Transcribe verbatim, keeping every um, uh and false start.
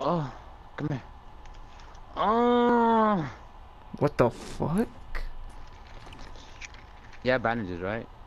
Oh, come here. Oh. What the fuck? Yeah, bandages, right?